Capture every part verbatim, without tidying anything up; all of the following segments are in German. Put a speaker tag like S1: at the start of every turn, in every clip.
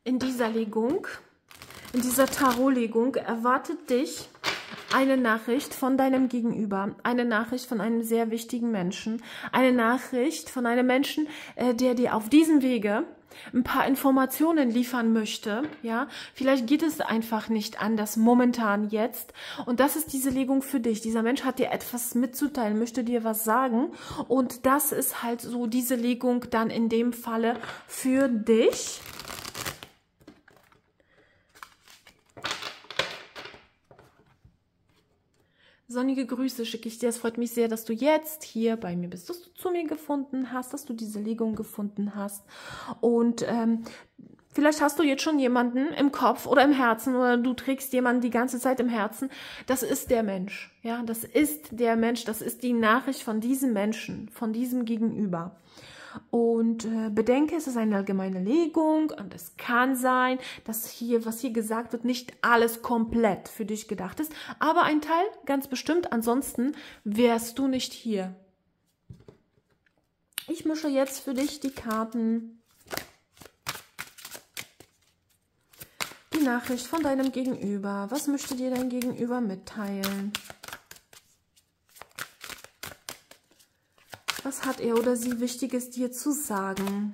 S1: in dieser Legung, in dieser Tarotlegung erwartet dich eine Nachricht von deinem Gegenüber, eine Nachricht von einem sehr wichtigen Menschen, eine Nachricht von einem Menschen, äh, der dir auf diesem Wege ein paar Informationen liefern möchte, ja, vielleicht geht es einfach nicht anders momentan jetzt und das ist diese Legung für dich. Dieser Mensch hat dir etwas mitzuteilen, möchte dir was sagen und das ist halt so diese Legung dann in dem Falle für dich. Sonnige Grüße schicke ich dir. Es freut mich sehr, dass du jetzt hier bei mir bist, dass du zu mir gefunden hast, dass du diese Legung gefunden hast. Und ähm, vielleicht hast du jetzt schon jemanden im Kopf oder im Herzen oder du trägst jemanden die ganze Zeit im Herzen. Das ist der Mensch. Ja, das ist der Mensch. Das ist die Nachricht von diesem Menschen, von diesem Gegenüber. Und äh, bedenke, es ist eine allgemeine Legung und es kann sein, dass hier, was hier gesagt wird, nicht alles komplett für dich gedacht ist, aber ein Teil ganz bestimmt, ansonsten wärst du nicht hier. Ich mische jetzt für dich die Karten. Die Nachricht von deinem Gegenüber. Was möchte dir dein Gegenüber mitteilen? Was hat er oder sie Wichtiges dir zu sagen?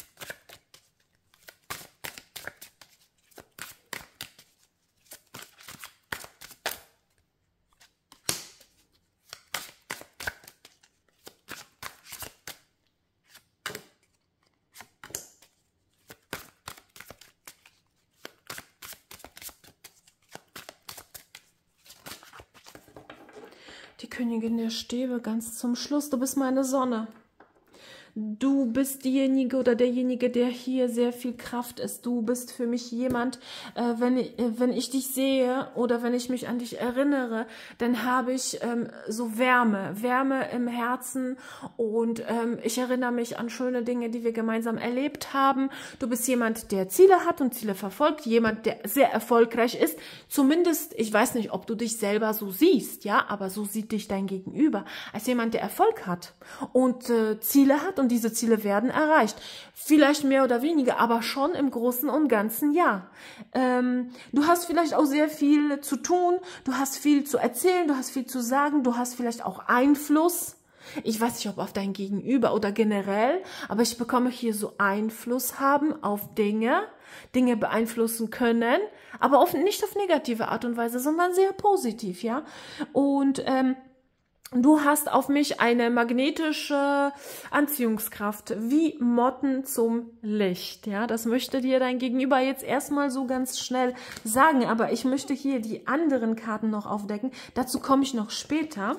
S1: Die Königin der Stäbe ganz zum Schluss. Du bist meine Sonne. Du bist diejenige oder derjenige, der hier sehr viel Kraft ist. Du bist für mich jemand, äh, wenn, ich, äh, wenn ich dich sehe oder wenn ich mich an dich erinnere, dann habe ich ähm, so Wärme, Wärme im Herzen und ähm, ich erinnere mich an schöne Dinge, die wir gemeinsam erlebt haben. Du bist jemand, der Ziele hat und Ziele verfolgt, jemand, der sehr erfolgreich ist. Zumindest, ich weiß nicht, ob du dich selber so siehst, ja, aber so sieht dich dein Gegenüber als jemand, der Erfolg hat und äh, Ziele hat. Und diese Ziele werden erreicht. Vielleicht mehr oder weniger, aber schon im Großen und Ganzen ja. Ähm, du hast vielleicht auch sehr viel zu tun, du hast viel zu erzählen, du hast viel zu sagen, du hast vielleicht auch Einfluss. Ich weiß nicht, ob auf dein Gegenüber oder generell, aber ich bekomme hier so Einfluss haben auf Dinge, Dinge beeinflussen können, aber auf, nicht auf negative Art und Weise, sondern sehr positiv, ja. Und ähm, du hast auf mich eine magnetische Anziehungskraft, wie Motten zum Licht. Ja, das möchte dir dein Gegenüber jetzt erstmal so ganz schnell sagen. Aber ich möchte hier die anderen Karten noch aufdecken. Dazu komme ich noch später.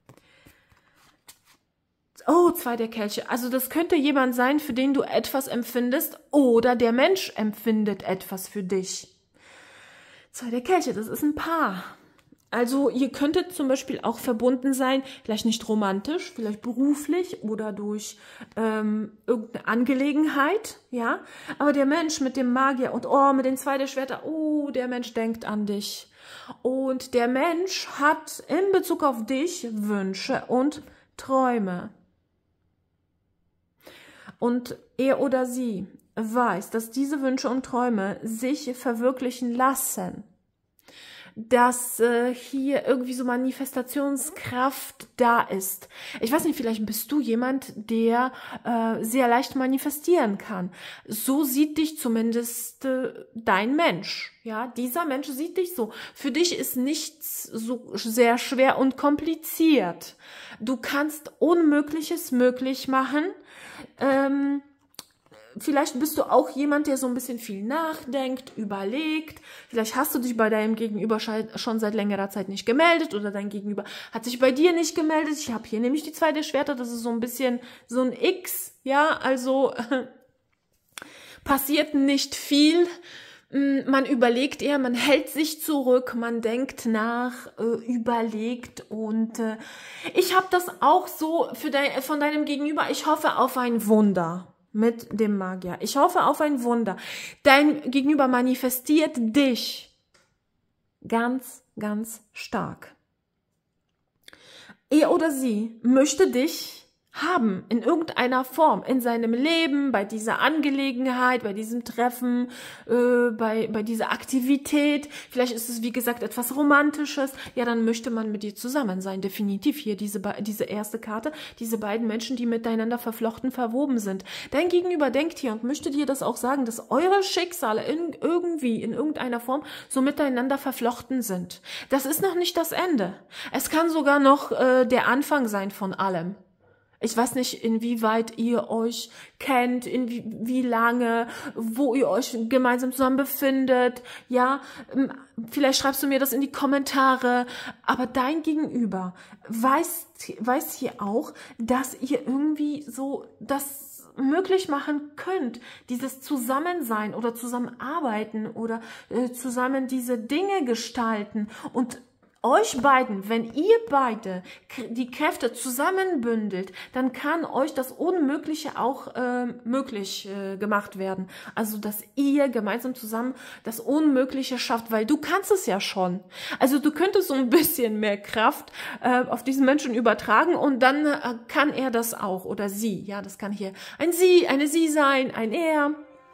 S1: Oh, zwei der Kelche. Also das könnte jemand sein, für den du etwas empfindest oder der Mensch empfindet etwas für dich. Zwei der Kelche, das ist ein Paar. Also ihr könntet zum Beispiel auch verbunden sein, vielleicht nicht romantisch, vielleicht beruflich oder durch ähm, irgendeine Angelegenheit, ja. Aber der Mensch mit dem Magier und oh, mit den zwei der Schwerter, oh, der Mensch denkt an dich. Und der Mensch hat in Bezug auf dich Wünsche und Träume. Und er oder sie weiß, dass diese Wünsche und Träume sich verwirklichen lassen. Dass äh, hier irgendwie so Manifestationskraft da ist. Ich weiß nicht, vielleicht bist du jemand, der äh, sehr leicht manifestieren kann. So sieht dich zumindest äh, dein Mensch. Ja, dieser Mensch sieht dich so. Für dich ist nichts so sehr schwer und kompliziert. Du kannst Unmögliches möglich machen. Ähm, Vielleicht bist du auch jemand, der so ein bisschen viel nachdenkt, überlegt. Vielleicht hast du dich bei deinem Gegenüber schon seit längerer Zeit nicht gemeldet oder dein Gegenüber hat sich bei dir nicht gemeldet. Ich habe hier nämlich die zwei der Schwerter, das ist so ein bisschen so ein X, ja, also passiert nicht viel. Man überlegt eher, man hält sich zurück, man denkt nach, äh, überlegt und äh, ich habe das auch so für dein, von deinem Gegenüber, ich hoffe auf ein Wunder. Mit dem Magier. Ich hoffe auf ein Wunder. Dein Gegenüber manifestiert dich ganz, ganz stark. Er oder sie möchte dich haben, in irgendeiner Form, in seinem Leben, bei dieser Angelegenheit, bei diesem Treffen, äh, bei, bei dieser Aktivität, vielleicht ist es, wie gesagt, etwas Romantisches, ja, dann möchte man mit dir zusammen sein, definitiv hier diese, diese erste Karte, diese beiden Menschen, die miteinander verflochten, verwoben sind. Dein Gegenüber denkt hier und möchte dir das auch sagen, dass eure Schicksale in, irgendwie, in irgendeiner Form so miteinander verflochten sind. Das ist noch nicht das Ende. Es kann sogar noch äh, der Anfang sein von allem. Ich weiß nicht, inwieweit ihr euch kennt, in wie, wie lange, wo ihr euch gemeinsam zusammen befindet. Ja, vielleicht schreibst du mir das in die Kommentare. Aber dein Gegenüber weiß, weiß hier auch, dass ihr irgendwie so das möglich machen könnt, dieses Zusammensein oder Zusammenarbeiten oder äh, zusammen diese Dinge gestalten. Und euch beiden, wenn ihr beide die Kräfte zusammenbündelt, dann kann euch das Unmögliche auch äh, möglich äh, gemacht werden. Also, dass ihr gemeinsam zusammen das Unmögliche schafft, weil du kannst es ja schon. Also, du könntest so ein bisschen mehr Kraft äh, auf diesen Menschen übertragen und dann äh, kann er das auch oder sie. Ja, das kann hier ein sie, eine sie sein, ein er.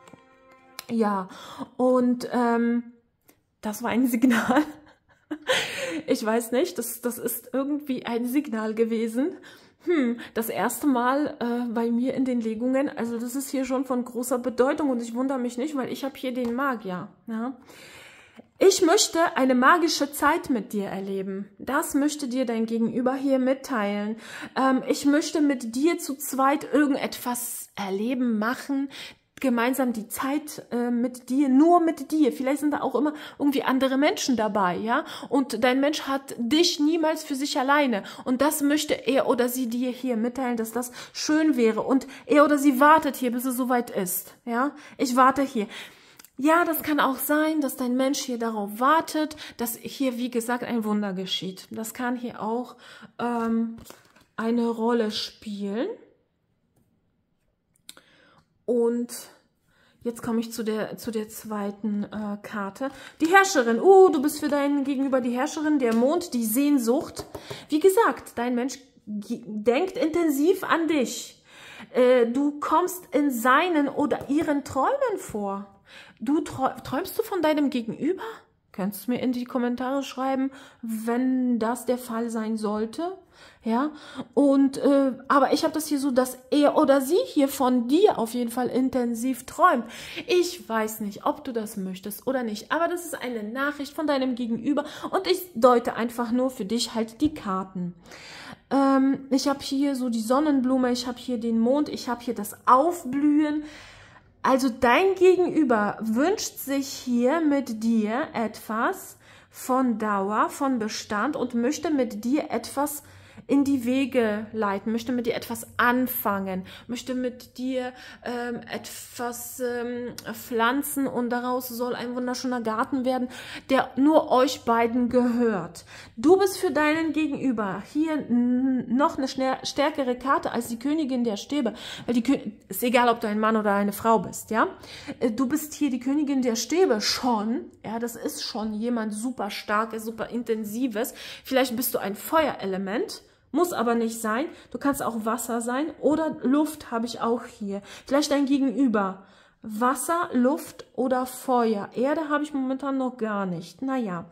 S1: Ja, und ähm, das war ein Signal. Ich weiß nicht, das, das ist irgendwie ein Signal gewesen. Hm, das erste Mal äh, bei mir in den Legungen, also das ist hier schon von großer Bedeutung und ich wundere mich nicht, weil ich habe hier den Magier. Ja. Ich möchte eine magische Zeit mit dir erleben. Das möchte dir dein Gegenüber hier mitteilen. Ähm, ich möchte mit dir zu zweit irgendetwas erleben, machen, gemeinsam die Zeit äh, mit dir, nur mit dir. Vielleicht sind da auch immer irgendwie andere Menschen dabei, ja? Und dein Mensch hat dich niemals für sich alleine. Und das möchte er oder sie dir hier mitteilen, dass das schön wäre. Und er oder sie wartet hier, bis es soweit ist, ja? Ich warte hier. Ja, das kann auch sein, dass dein Mensch hier darauf wartet, dass hier, wie gesagt, ein Wunder geschieht. Das kann hier auch ähm, eine Rolle spielen. Und jetzt komme ich zu der, zu der zweiten äh, Karte. Die Herrscherin. Oh, du bist für deinen Gegenüber die Herrscherin. Der Mond, die Sehnsucht. Wie gesagt, dein Mensch denkt intensiv an dich. Äh, du kommst in seinen oder ihren Träumen vor. Du träumst du von deinem Gegenüber? Kannst du mir in die Kommentare schreiben, wenn das der Fall sein sollte? Ja, und äh, aber ich habe das hier so, dass er oder sie hier von dir auf jeden Fall intensiv träumt. Ich weiß nicht, ob du das möchtest oder nicht, aber das ist eine Nachricht von deinem Gegenüber und ich deute einfach nur für dich halt die Karten. Ähm, ich habe hier so die Sonnenblume, ich habe hier den Mond, ich habe hier das Aufblühen. Also dein Gegenüber wünscht sich hier mit dir etwas von Dauer, von Bestand und möchte mit dir etwas in die Wege leiten, möchte mit dir etwas anfangen, möchte mit dir ähm, etwas ähm, pflanzen und daraus soll ein wunderschöner Garten werden, der nur euch beiden gehört. Du bist für deinen Gegenüber hier noch eine stärkere Karte als die Königin der Stäbe, weil die Kön ist egal, ob du ein Mann oder eine Frau bist, ja? Du bist hier die Königin der Stäbe schon, ja, das ist schon jemand super starkes, super intensives. Vielleicht bist du ein Feuerelement. Muss aber nicht sein. Du kannst auch Wasser sein oder Luft habe ich auch hier. Vielleicht dein Gegenüber. Wasser, Luft oder Feuer. Erde habe ich momentan noch gar nicht. Naja.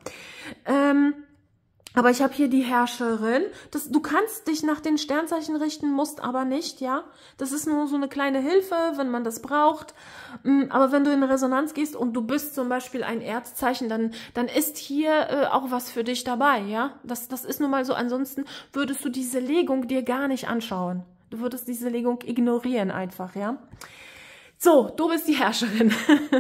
S1: Ähm, aber ich habe hier die Herrscherin. Das, du kannst dich nach den Sternzeichen richten, musst aber nicht, ja. Das ist nur so eine kleine Hilfe, wenn man das braucht. Aber wenn du in Resonanz gehst und du bist zum Beispiel ein Erdzeichen, dann, dann ist hier äh, auch was für dich dabei, ja. Das, das ist nun mal so. Ansonsten würdest du diese Legung dir gar nicht anschauen. Du würdest diese Legung ignorieren einfach, ja. So, du bist die Herrscherin.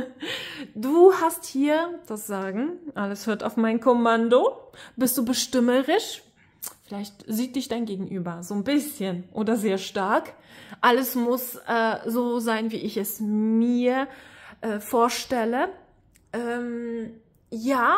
S1: Du hast hier das Sagen, alles hört auf mein Kommando. Bist du bestimmerisch? Vielleicht sieht dich dein Gegenüber so ein bisschen oder sehr stark. Alles muss äh, so sein, wie ich es mir äh, vorstelle. Ähm, ja,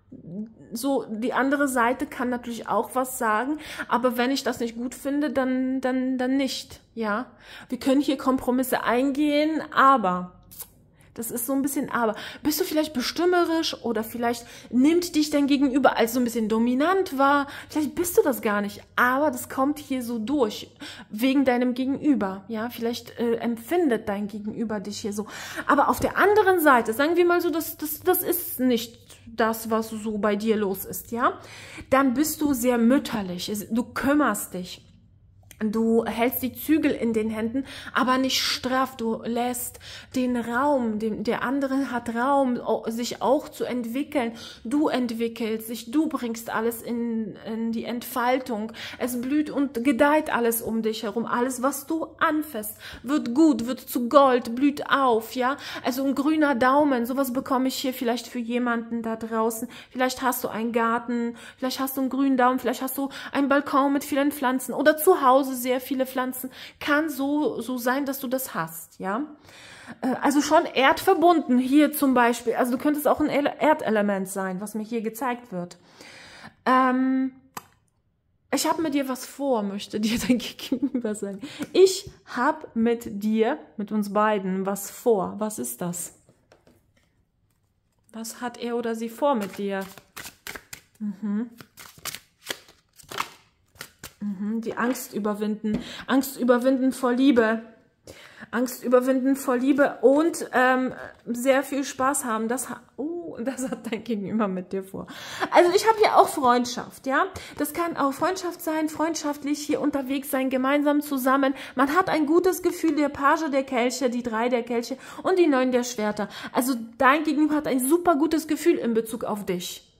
S1: so die andere Seite kann natürlich auch was sagen, aber wenn ich das nicht gut finde, dann dann dann nicht, ja. Wir können hier Kompromisse eingehen, aber Das ist so ein bisschen aber. Bist du vielleicht bestimmerisch oder vielleicht nimmt dich dein Gegenüber als so ein bisschen dominant wahr? Vielleicht bist du das gar nicht, aber das kommt hier so durch, wegen deinem Gegenüber. Ja, vielleicht äh, empfindet dein Gegenüber dich hier so. Aber auf der anderen Seite, sagen wir mal so, das, das, das ist nicht das, was so bei dir los ist, ja? Dann bist du sehr mütterlich, du kümmerst dich. Du hältst die Zügel in den Händen, aber nicht straff. Du lässt den Raum, dem, der andere hat Raum, sich auch zu entwickeln. Du entwickelst sich, du bringst alles in, in die Entfaltung. Es blüht und gedeiht alles um dich herum. Alles, was du anfasst, wird gut, wird zu Gold, blüht auf, ja. Also ein grüner Daumen, sowas bekomme ich hier vielleicht für jemanden da draußen. Vielleicht hast du einen Garten, vielleicht hast du einen grünen Daumen, vielleicht hast du einen Balkon mit vielen Pflanzen oder zu Hause sehr viele Pflanzen, kann so, so sein, dass du das hast, ja. Also schon erdverbunden hier zum Beispiel, also du könntest auch ein Erdelement sein, was mir hier gezeigt wird. Ähm, ich habe mit dir was vor, möchte dir dein Gegenüber sagen. Ich habe mit dir, mit uns beiden, was vor. Was ist das? Was hat er oder sie vor mit dir? Mhm. Die Angst überwinden. Angst überwinden vor Liebe. Angst überwinden vor Liebe und ähm, sehr viel Spaß haben. Das, oh, das hat dein Gegenüber mit dir vor. Also ich habe hier auch Freundschaft, ja. Das kann auch Freundschaft sein, freundschaftlich hier unterwegs sein, gemeinsam zusammen. Man hat ein gutes Gefühl, der Page der Kelche, die drei der Kelche und die neun der Schwerter. Also dein Gegenüber hat ein super gutes Gefühl in Bezug auf dich.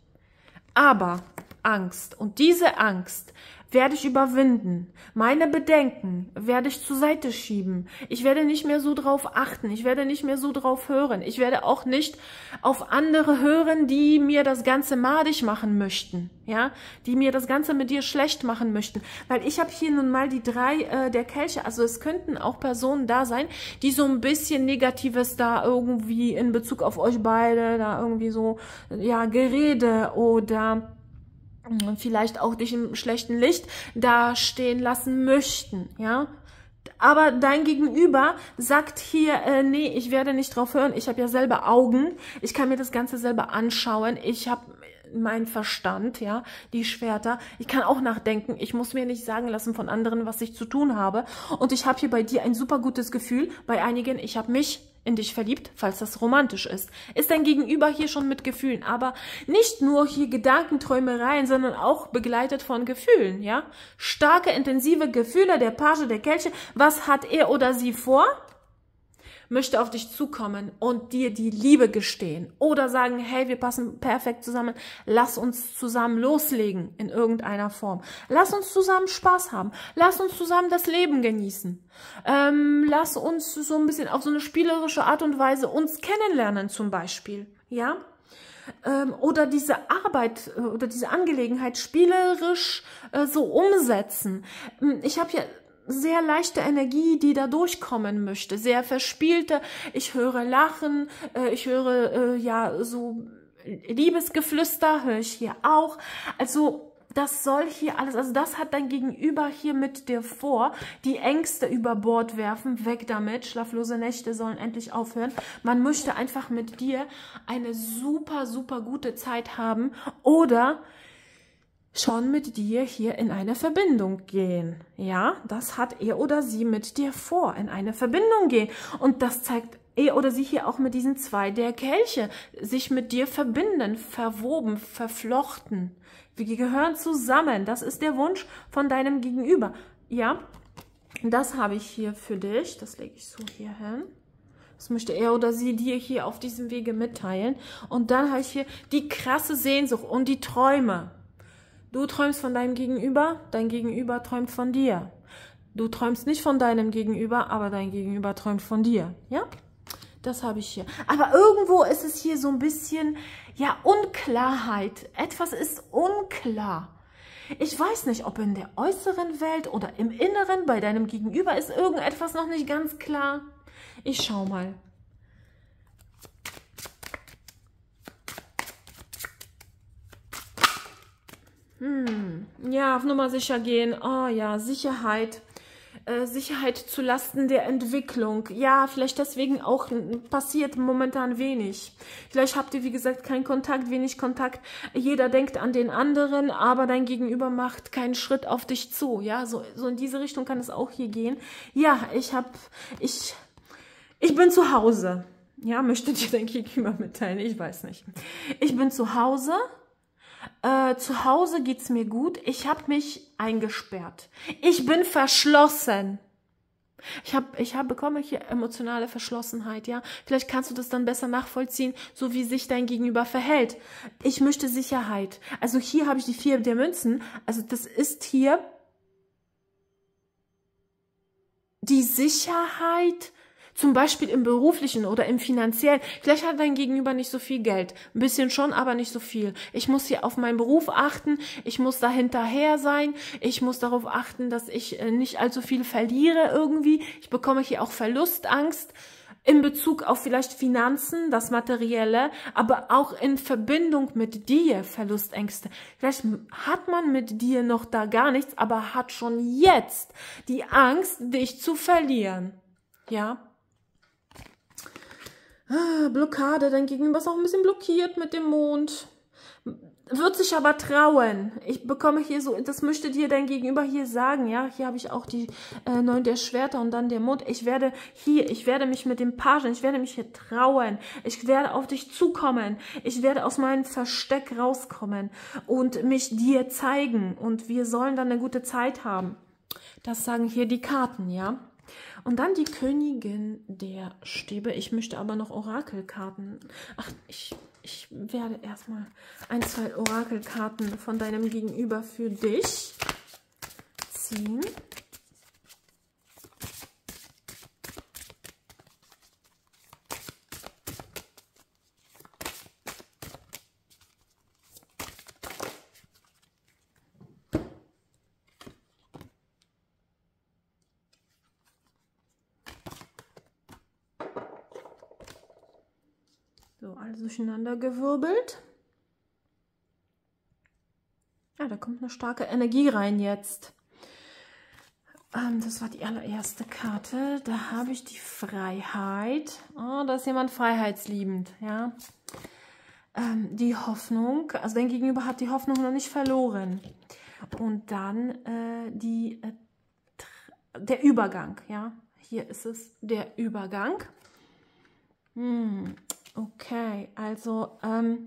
S1: Aber Angst und diese Angst werde ich überwinden. Meine Bedenken werde ich zur Seite schieben. Ich werde nicht mehr so drauf achten. Ich werde nicht mehr so drauf hören. Ich werde auch nicht auf andere hören, die mir das Ganze madig machen möchten. Ja, die mir das Ganze mit dir schlecht machen möchten. Weil ich habe hier nun mal die drei äh, der Kelche. Also es könnten auch Personen da sein, die so ein bisschen Negatives da irgendwie in Bezug auf euch beide, da irgendwie so, ja, Gerede oder vielleicht auch dich im schlechten Licht dastehen lassen möchten, ja. Aber dein Gegenüber sagt hier, äh, nee, ich werde nicht drauf hören, ich habe ja selber Augen, ich kann mir das Ganze selber anschauen, ich habe meinen Verstand, ja, die Schwerter, ich kann auch nachdenken, ich muss mir nicht sagen lassen von anderen, was ich zu tun habe und ich habe hier bei dir ein super gutes Gefühl, bei einigen, ich habe mich in dich verliebt, falls das romantisch ist. Ist dein Gegenüber hier schon mit Gefühlen, aber nicht nur hier Gedankenträumereien, sondern auch begleitet von Gefühlen, ja? Starke, intensive Gefühle, der Page, der Kelche. Was hat er oder sie vor? Möchte auf dich zukommen und dir die Liebe gestehen oder sagen, hey, wir passen perfekt zusammen, lass uns zusammen loslegen in irgendeiner Form. Lass uns zusammen Spaß haben, lass uns zusammen das Leben genießen. Ähm, lass uns so ein bisschen auf so eine spielerische Art und Weise uns kennenlernen zum Beispiel, ja? Ähm, oder diese Arbeit äh, oder diese Angelegenheit spielerisch äh, so umsetzen. Ich habe ja sehr leichte Energie, die da durchkommen möchte, sehr verspielte. Ich höre Lachen, äh, ich höre äh, ja so Liebesgeflüster, höre ich hier auch. Also das soll hier alles, also das hat dein Gegenüber hier mit dir vor. Die Ängste über Bord werfen, weg damit. Schlaflose Nächte sollen endlich aufhören. Man möchte einfach mit dir eine super, super gute Zeit haben oder schon mit dir hier in eine Verbindung gehen. Ja, das hat er oder sie mit dir vor, in eine Verbindung gehen. Und das zeigt er oder sie hier auch mit diesen zwei der Kelche. Sich mit dir verbinden, verwoben, verflochten. Wir gehören zusammen. Das ist der Wunsch von deinem Gegenüber. Ja, das habe ich hier für dich. Das lege ich so hier hin. Das möchte er oder sie dir hier auf diesem Wege mitteilen. Und dann habe ich hier die krasse Sehnsucht und die Träume. Du träumst von deinem Gegenüber, dein Gegenüber träumt von dir. Du träumst nicht von deinem Gegenüber, aber dein Gegenüber träumt von dir. Ja? Das habe ich hier. Aber irgendwo ist es hier so ein bisschen, ja, Unklarheit. Etwas ist unklar. Ich weiß nicht, ob in der äußeren Welt oder im Inneren bei deinem Gegenüber ist irgendetwas noch nicht ganz klar. Ich schau mal. Hm, ja, auf Nummer sicher gehen. Oh ja, Sicherheit. äh, Sicherheit zu Lasten der Entwicklung. Ja, vielleicht deswegen auch passiert momentan wenig. Vielleicht habt ihr, wie gesagt, keinen Kontakt, wenig Kontakt. Jeder denkt an den anderen, aber dein Gegenüber macht keinen Schritt auf dich zu. Ja, so, so in diese Richtung kann es auch hier gehen. Ja, ich hab, ich, ich bin zu Hause. Ja, möchte dir dein Gegenüber mitteilen? Ich weiß nicht. Ich bin zu Hause. Äh, zu Hause geht's mir gut. Ich habe mich eingesperrt. Ich bin verschlossen. Ich habe, ich habe bekomme hier emotionale Verschlossenheit, ja. Vielleicht kannst du das dann besser nachvollziehen, so wie sich dein Gegenüber verhält. Ich möchte Sicherheit. Also hier habe ich die vier der Münzen. Also das ist hier die Sicherheit, zum Beispiel im beruflichen oder im finanziellen. Vielleicht hat dein Gegenüber nicht so viel Geld. Ein bisschen schon, aber nicht so viel. Ich muss hier auf meinen Beruf achten. Ich muss da hinterher sein. Ich muss darauf achten, dass ich nicht allzu viel verliere irgendwie. Ich bekomme hier auch Verlustangst in Bezug auf vielleicht Finanzen, das Materielle, aber auch in Verbindung mit dir Verlustängste. Vielleicht hat man mit dir noch da gar nichts, aber hat schon jetzt die Angst, dich zu verlieren. Ja. Ah, Blockade, dein Gegenüber ist auch ein bisschen blockiert mit dem Mond. Wird sich aber trauen. Ich bekomme hier so, das möchte dir dein Gegenüber hier sagen, ja. Hier habe ich auch die äh, neun der Schwerter und dann der Mond. Ich werde hier, ich werde mich mit dem Pagen, ich werde mich hier trauen. Ich werde auf dich zukommen. Ich werde aus meinem Versteck rauskommen und mich dir zeigen. Und wir sollen dann eine gute Zeit haben. Das sagen hier die Karten, ja. Und dann die Königin der Stäbe. Ich möchte aber noch Orakelkarten. Ach, ich, ich werde erstmal ein, zwei Orakelkarten von deinem Gegenüber für dich ziehen. So, alles durcheinander gewirbelt. Ja, da kommt eine starke Energie rein jetzt. Ähm, das war die allererste Karte. Da habe ich die Freiheit. Oh, da ist jemand freiheitsliebend, ja. Ähm, die Hoffnung, also dein Gegenüber hat die Hoffnung noch nicht verloren. Und dann äh, die, äh, der Übergang, ja. Hier ist es der Übergang. Hm. Okay, also ähm,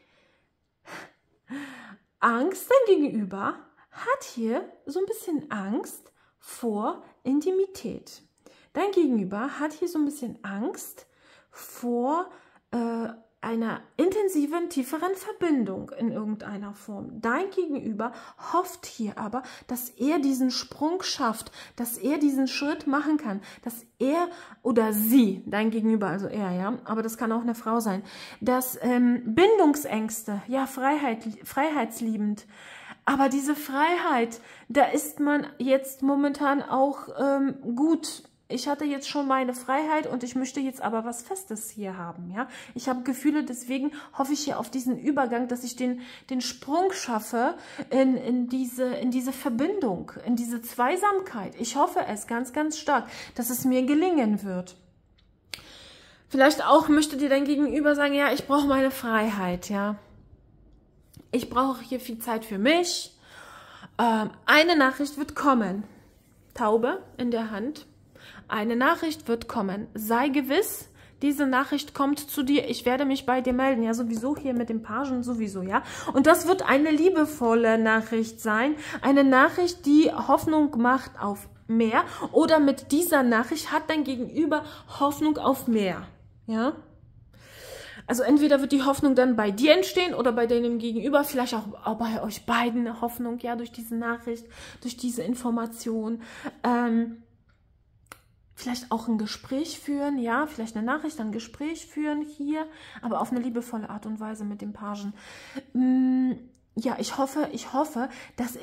S1: Angst, dein Gegenüber hat hier so ein bisschen Angst vor Intimität. Dein Gegenüber hat hier so ein bisschen Angst vor äh, einer intensiven, tieferen Verbindung in irgendeiner Form. Dein Gegenüber hofft hier aber, dass er diesen Sprung schafft, dass er diesen Schritt machen kann, dass er oder sie, dein Gegenüber, also er, ja, aber das kann auch eine Frau sein, dass ähm, Bindungsängste, ja, Freiheit, freiheitsliebend, aber diese Freiheit, da ist man jetzt momentan auch ähm, gut. Ich hatte jetzt schon meine Freiheit und ich möchte jetzt aber was Festes hier haben, ja. Ich habe Gefühle, deswegen hoffe ich hier auf diesen Übergang, dass ich den, den Sprung schaffe in, in, diese, in diese Verbindung, in diese Zweisamkeit. Ich hoffe es ganz, ganz stark, dass es mir gelingen wird. Vielleicht auch möchte dir dein Gegenüber sagen, ja, ich brauche meine Freiheit, ja. Ich brauche hier viel Zeit für mich. Ähm, eine Nachricht wird kommen. Taube in der Hand. Eine Nachricht wird kommen. Sei gewiss, diese Nachricht kommt zu dir. Ich werde mich bei dir melden. Ja, sowieso hier mit dem Pagen sowieso, ja. Und das wird eine liebevolle Nachricht sein. Eine Nachricht, die Hoffnung macht auf mehr. Oder mit dieser Nachricht hat dein Gegenüber Hoffnung auf mehr. Ja. Also entweder wird die Hoffnung dann bei dir entstehen oder bei deinem Gegenüber, vielleicht auch, auch bei euch beiden Hoffnung, ja, durch diese Nachricht, durch diese Information. Ähm, Vielleicht auch ein Gespräch führen, ja, vielleicht eine Nachricht, ein Gespräch führen hier, aber auf eine liebevolle Art und Weise mit dem Pagen. Ja, ich hoffe, ich hoffe, dass ich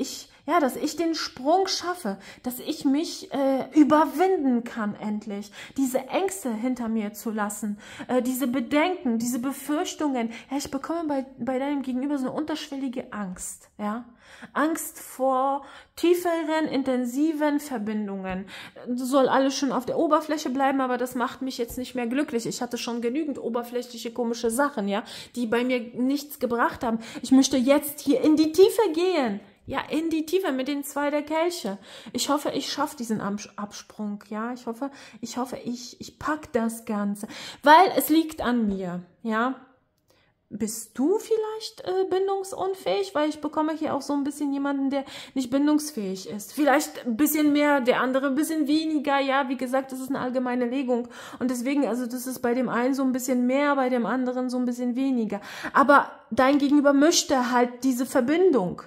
S1: Ja, dass ich den Sprung schaffe, dass ich mich äh, überwinden kann endlich, diese Ängste hinter mir zu lassen, äh, diese Bedenken, diese Befürchtungen. Ja, ich bekomme bei, bei deinem Gegenüber so eine unterschwellige Angst, ja. Angst vor tieferen, intensiven Verbindungen. Das soll alles schon auf der Oberfläche bleiben, aber das macht mich jetzt nicht mehr glücklich. Ich hatte schon genügend oberflächliche, komische Sachen, ja, die bei mir nichts gebracht haben. Ich möchte jetzt hier in die Tiefe gehen. Ja, in die Tiefe mit den zwei der Kelche. Ich hoffe, ich schaffe diesen Absprung, ja. Ich hoffe, ich hoffe, ich, ich pack das Ganze. Weil es liegt an mir, ja. Bist du vielleicht äh, bindungsunfähig? Weil ich bekomme hier auch so ein bisschen jemanden, der nicht bindungsfähig ist. Vielleicht ein bisschen mehr, der andere ein bisschen weniger. Ja, wie gesagt, das ist eine allgemeine Legung. Und deswegen, also das ist bei dem einen so ein bisschen mehr, bei dem anderen so ein bisschen weniger. Aber dein Gegenüber möchte halt diese Verbindung.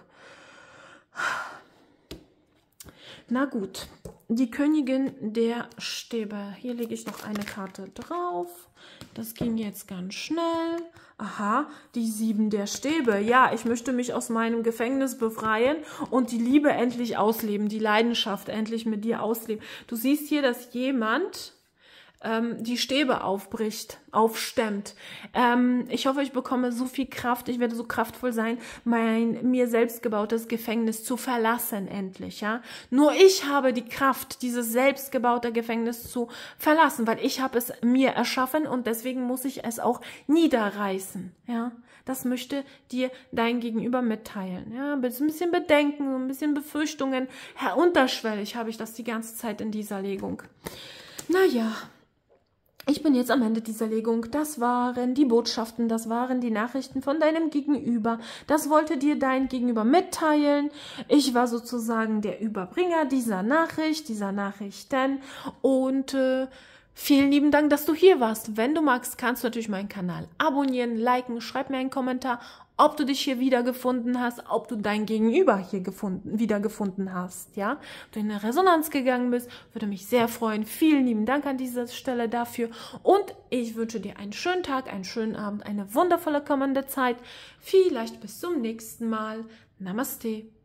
S1: Na gut, die Königin der Stäbe. Hier lege ich noch eine Karte drauf. Das ging jetzt ganz schnell. Aha, die sieben der Stäbe. Ja, ich möchte mich aus meinem Gefängnis befreien und die Liebe endlich ausleben, die Leidenschaft endlich mit dir ausleben. Du siehst hier, dass jemand ähm, die Stäbe aufbricht, aufstemmt. Ähm, ich hoffe, ich bekomme so viel Kraft, ich werde so kraftvoll sein, mein mir selbst gebautes Gefängnis zu verlassen endlich, ja. Nur ich habe die Kraft, dieses selbstgebaute Gefängnis zu verlassen, weil ich habe es mir erschaffen und deswegen muss ich es auch niederreißen, ja. Das möchte dir dein Gegenüber mitteilen, ja. Ein bisschen Bedenken, ein bisschen Befürchtungen, ja, unterschwellig habe ich das die ganze Zeit in dieser Legung. Naja. Ich bin jetzt am Ende dieser Legung. Das waren die Botschaften, das waren die Nachrichten von deinem Gegenüber. Das wollte dir dein Gegenüber mitteilen. Ich war sozusagen der Überbringer dieser Nachricht, dieser Nachrichten. Und äh, vielen lieben Dank, dass du hier warst. Wenn du magst, kannst du natürlich meinen Kanal abonnieren, liken, schreib mir einen Kommentar, ob du dich hier wiedergefunden hast, ob du dein Gegenüber hier gefunden, wiedergefunden hast, ja, ob du in eine Resonanz gegangen bist, würde mich sehr freuen. Vielen lieben Dank an dieser Stelle dafür und ich wünsche dir einen schönen Tag, einen schönen Abend, eine wundervolle kommende Zeit. Vielleicht bis zum nächsten Mal. Namaste.